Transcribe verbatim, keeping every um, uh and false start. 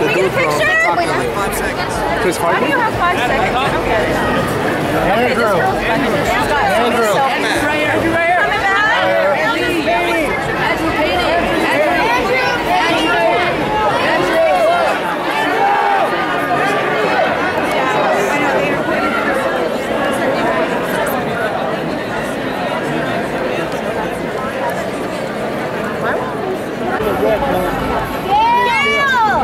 we get a picture? Five seconds. Chris Farley? How do you have five seconds? I don't get it. Okay, this girl's